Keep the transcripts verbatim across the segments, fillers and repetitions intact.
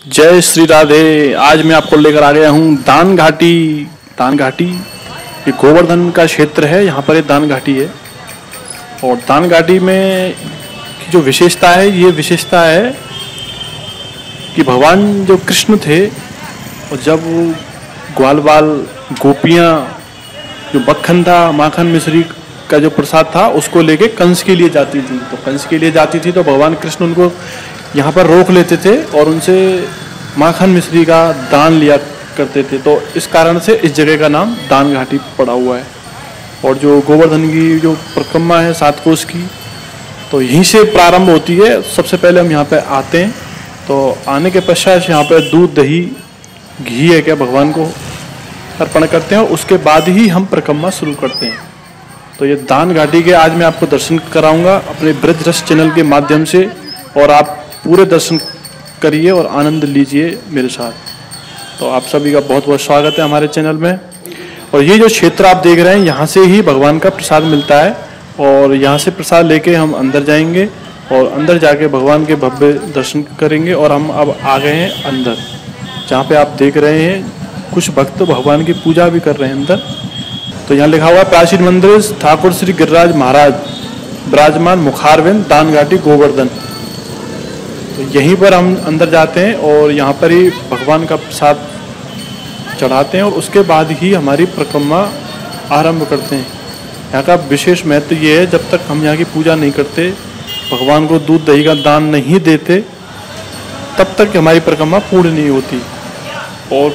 जय श्री राधे। आज मैं आपको लेकर आ गया हूँ दान घाटी। दान घाटी ये गोवर्धन का क्षेत्र है। यहाँ पर एक दान घाटी है और दान घाटी में की जो विशेषता है, ये विशेषता है कि भगवान जो कृष्ण थे और जब ग्वाल बाल गोपियाँ जो मक्खन था, माखन मिश्री का जो प्रसाद था, उसको लेके कंस के लिए जाती थी। तो कंस के लिए जाती थी तो भगवान कृष्ण उनको यहाँ पर रोक लेते थे और उनसे माखन मिश्री का दान लिया करते थे। तो इस कारण से इस जगह का नाम दान घाटी पड़ा हुआ है। और जो गोवर्धन की जो परिक्रमा है सात कोस की, तो यहीं से प्रारंभ होती है। सबसे पहले हम यहाँ पे आते हैं, तो आने के पश्चात यहाँ पे दूध दही घी है क्या भगवान को अर्पण करते हैं और उसके बाद ही हम परिक्रमा शुरू करते हैं। तो ये दान घाटी के आज मैं आपको दर्शन कराऊंगा अपने ब्रज रस चैनल के माध्यम से, और आप पूरे दर्शन करिए और आनंद लीजिए मेरे साथ। तो आप सभी का बहुत बहुत स्वागत है हमारे चैनल में। और ये जो क्षेत्र आप देख रहे हैं, यहाँ से ही भगवान का प्रसाद मिलता है और यहाँ से प्रसाद लेके हम अंदर जाएंगे और अंदर जाके भगवान के भव्य दर्शन करेंगे। और हम अब आ गए हैं अंदर, जहाँ पे आप देख रहे हैं कुछ भक्त भगवान की पूजा भी कर रहे हैं अंदर। तो यहाँ लिखा हुआ है प्राचीन मंदिर ठाकुर श्री गिरिराज महाराज विराजमान मुखारविंद दान घाटी गोवर्धन। तो यहीं पर हम अंदर जाते हैं और यहाँ पर ही भगवान का प्रसाद चढ़ाते हैं और उसके बाद ही हमारी परिक्रमा आरंभ करते हैं। यहाँ का विशेष महत्व ये है, जब तक हम यहाँ की पूजा नहीं करते, भगवान को दूध दही का दान नहीं देते, तब तक हमारी परिक्रमा पूर्ण नहीं होती। और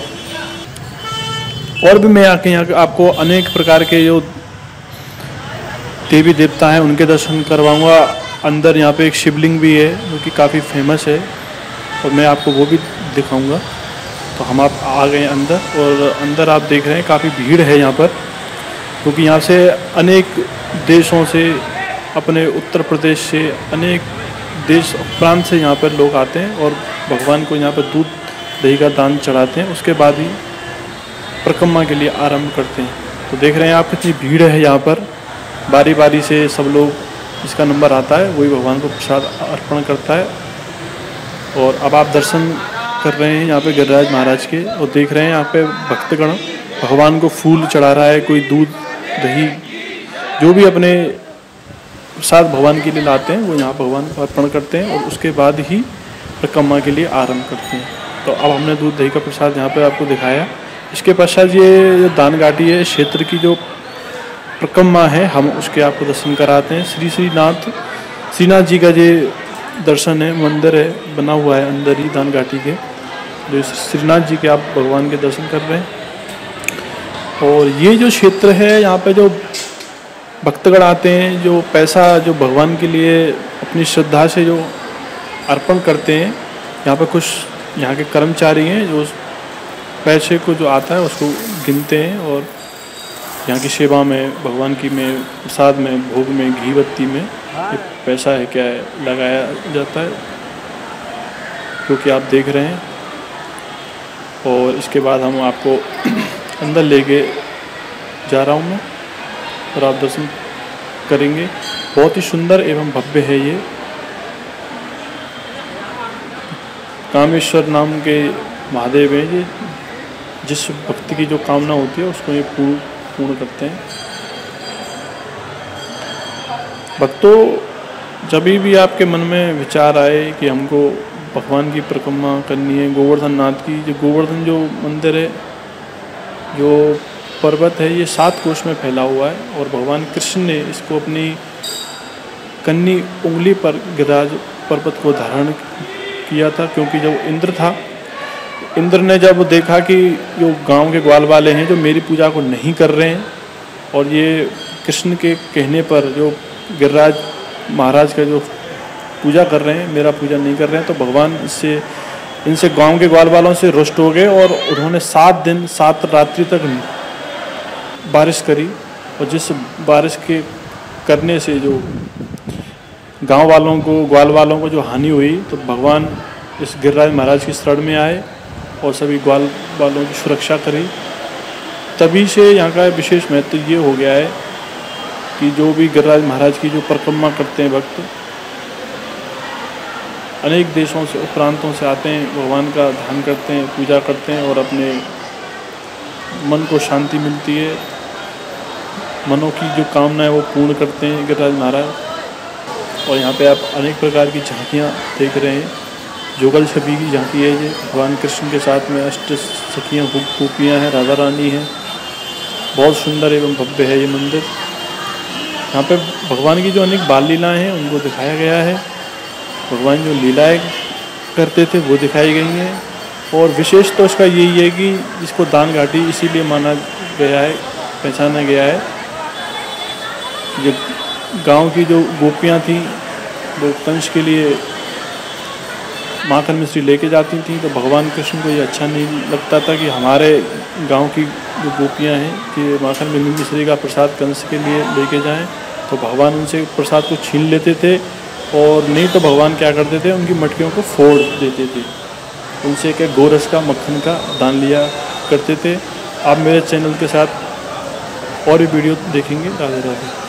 और भी मैं आके यहाँ आपको अनेक प्रकार के जो देवी देवता हैं उनके दर्शन करवाऊँगा। अंदर यहाँ पे एक शिवलिंग भी है जो कि काफ़ी फेमस है और मैं आपको वो भी दिखाऊंगा। तो हम आप आ गए अंदर और अंदर आप देख रहे हैं काफ़ी भीड़ है यहाँ पर, क्योंकि यहाँ से अनेक देशों से, अपने उत्तर प्रदेश से, अनेक देश प्रांत से यहाँ पर लोग आते हैं और भगवान को यहाँ पर दूध दही का दान चढ़ाते हैं। उसके बाद ही परिक्रमा के लिए आरंभ करते हैं। तो देख रहे हैं आप कितनी भीड़ है यहाँ पर। बारी बारी से सब लोग, जिसका नंबर आता है वही भगवान को प्रसाद अर्पण करता है। और अब आप दर्शन कर रहे हैं यहाँ पे गिरिराज महाराज के और देख रहे हैं यहाँ पे भक्तगण भगवान को फूल चढ़ा रहा है, कोई दूध दही जो भी अपने प्रसाद भगवान के लिए लाते हैं वो यहाँ भगवान को अर्पण करते हैं और उसके बाद ही परिक्रमा के लिए आरंभ करते हैं। तो अब हमने दूध दही का प्रसाद यहाँ पर आपको दिखाया। इसके पश्चात ये जो दान घाटी है, क्षेत्र की जो परिक्रमा है, हम उसके आपको दर्शन कराते हैं। श्री श्रीनाथ श्रीनाथ जी का ये दर्शन है, मंदिर है बना हुआ है अंदर ही दान घाटी के, जो श्रीनाथ जी के आप भगवान के दर्शन कर रहे हैं। और ये जो क्षेत्र है, यहाँ पे जो भक्तगण आते हैं, जो पैसा जो भगवान के लिए अपनी श्रद्धा से जो अर्पण करते हैं, यहाँ पे कुछ यहाँ के कर्मचारी हैं जो पैसे को जो आता है उसको गिनते हैं और यहाँ की सेवा में, भगवान की में, प्रसाद में, भोग में, घी बत्ती में ये पैसा है क्या है लगाया जाता है, क्योंकि आप देख रहे हैं। और इसके बाद हम आपको अंदर लेके जा रहा हूँ मैं और आप दर्शन करेंगे। बहुत ही सुंदर एवं भव्य है ये। कामेश्वर नाम के महादेव हैं ये, जिस भक्ति की जो कामना होती है उसको ये पूर्ण पूर्ण करते हैं। भक्तों, जब भी आपके मन में विचार आए कि हमको भगवान की परिक्रमा करनी है, गोवर्धन नाथ की, जो गोवर्धन जो मंदिर है, जो पर्वत है, ये सात कोश में फैला हुआ है और भगवान कृष्ण ने इसको अपनी कन्नी उंगली पर गिरिराज पर्वत को धारण किया था। क्योंकि जब इंद्र था, इंद्र ने जब देखा कि जो गांव के ग्वाल वाले हैं जो मेरी पूजा को नहीं कर रहे हैं और ये कृष्ण के कहने पर जो गिरिराज महाराज का जो पूजा कर रहे हैं, मेरा पूजा नहीं कर रहे हैं, तो भगवान इससे इनसे गांव के ग्वाल वालों से रुष्ट हो गए और उन्होंने सात दिन सात रात्रि तक बारिश करी। और जिस बारिश के करने से जो गांव वालों को, ग्वाल वालों को जो हानि हुई, तो भगवान इस गिरिराज महाराज की शरण में आए और सभी ग्वाल वालों की सुरक्षा करी। तभी से यहाँ का विशेष महत्व ये हो गया है कि जो भी गिरिराज महाराज की जो परिक्रमा करते हैं भक्त, अनेक देशों से, प्रांतों से आते हैं, भगवान का ध्यान करते हैं, पूजा करते हैं और अपने मन को शांति मिलती है, मनों की जो कामना है वो पूर्ण करते हैं गिरिराज महाराज। और यहाँ पे आप अनेक प्रकार की झांकियाँ देख रहे हैं। जुगल छवि की झांकी है ये, भगवान कृष्ण के साथ में अष्ट सखियाँ गोपियाँ हैं, राधा रानी हैं। बहुत सुंदर एवं भव्य है ये मंदिर। यहाँ पे भगवान की जो अनेक बाल लीलाएँ हैं उनको दिखाया गया है। भगवान जो लीलाएँ करते थे वो दिखाई गई हैं। और विशेष तो इसका यही है कि इसको दान घाटी इसीलिए माना गया है, पहचाना गया है। जो गांव की जो गोपियाँ थीं वो कंस के लिए माखन मिश्री लेके जाती थीं, तो भगवान कृष्ण को ये अच्छा नहीं लगता था कि हमारे गांव की जो गोपियाँ हैं कि माखन मिश्री का प्रसाद कंस के लिए लेके जाएं। तो भगवान उनसे प्रसाद को छीन लेते थे, और नहीं तो भगवान क्या करते थे, उनकी मटकियों को फोड़ देते थे। उनसे क्या गोरस का, मक्खन का दान लिया करते थे। आप मेरे चैनल के साथ और भी वीडियो देखेंगे। राधे राधे।